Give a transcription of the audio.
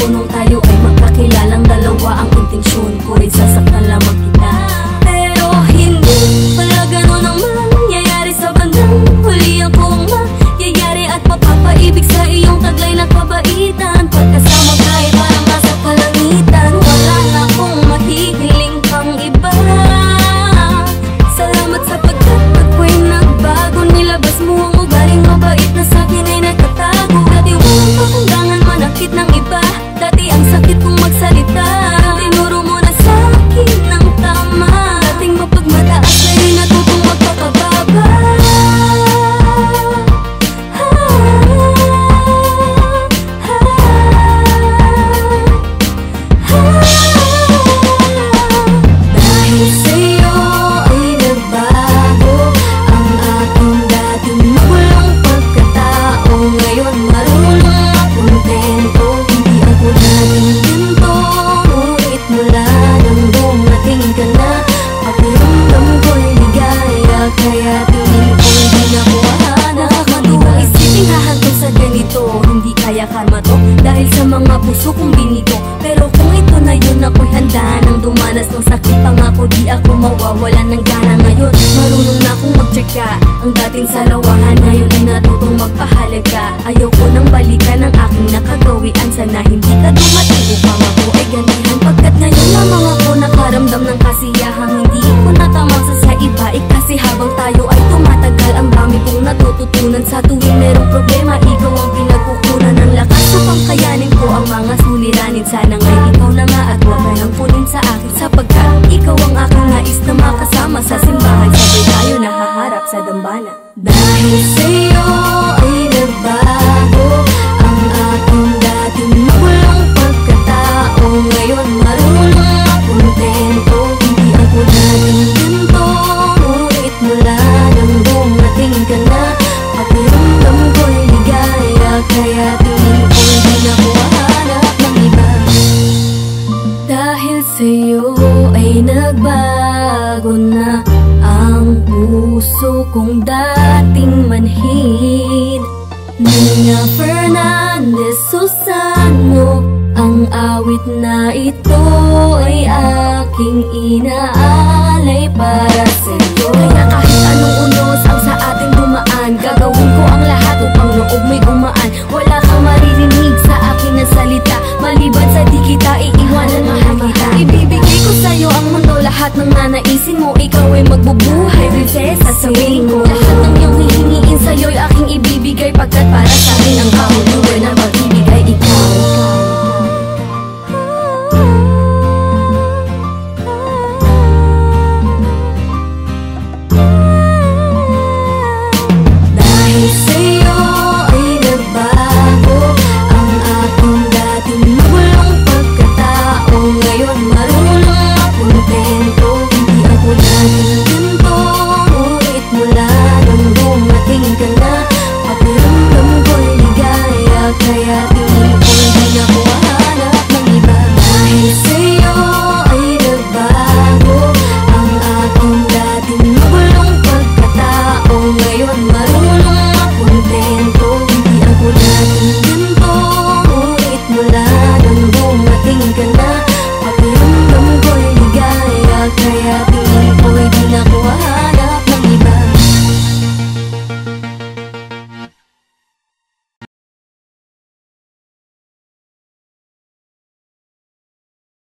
ko nung tayo ay magkakilalang dalawa. Ang intensyon ko rin sasaktan lamang kita, pero hindi pala ganun ang mangyayari sa bandang huli. Ako ang magyayari at mapapaibig sa iyong taglay na kabaitan. Pagkasama ka ay parang nasa kalangitan. Wala na akong mahihiling pang iba. Salamat sapagkat ako'y nagbago. Nilabas mo ang ugaling mabait na sa'kin ay nagtatago. Dati walang pakundangan, manakit ng iba. Dati ang sakit kong magsalita. Tinuro mo na sa'kin ng tama. Dating mapagmataas na rin natutong magpapababa. Dahil sa'yo ay nagbago ang aking dating magulong pagkatao. Ngayon marunong makontento. Hindi ako dating ganito, ngunit mula nang dumating ka na, pakiramdam ko'y ligaya. Kaya tingin ko'y di na ko nakakatuwa. Isipin hahantong sa ganito, hindi kaya karma to dahil sa mga puso kong binito. Pero kung ito na yun, ako'y handa nang dumanas ng sakit. Pangako di ako mawawalan ng gana ngayon. Marunong na akong magtsaka. Ang dating salawahan ngayon ay natutong magpahalaga. Ayaw ko nang balikan ang aking nakagawian. Sana hindi ka dumating upang ako ay ganihan. Pagkat ngayon lamang ako nakaramdam ng kasiyahang hindi ko natamasa sa iba. Kasi habang tayo ay tumatagal, ang dami kong natututunan. Sa tuwing merong problema, ikaw ang pinagkukunan ng lakas upang kayanin ko ang mga suliranin. Sana nga'y ikaw na nga at huwag ka nang punin sa akin, sapagkat ikaw ang aking nais na makasama sa simbahan. Sabay tayo nahaharap sa dambana. Dahil sa'yo ay nagbago ang aking dating magulong pagkatao. Ngayon marunong makontento. Hindi ako dating ganito, ngunit mula nang dumating ka na, pakiramdam ko'y ligaya. Kaya tingin ko'y di na ko hahanap ng iba. Dahil sa'yo ay nagbago na ang puso kong dating manhid. Nina Fernandez Susano, ang awit na ito ay aking inaalay para sa'yo. Kaya kahit anong unos ang sa ating dumaan, gagawin ko ang lahat upang loob mo'y gumaan. Wala kang maririnig sa akin na salita, maliban sa di kita iiwanan, mahal kita. Ibibigay ko sa'yo ang mundo, lahat ng nanaisin mo. Ikaw ay magbubuhay, prinsesa, sabihin ko.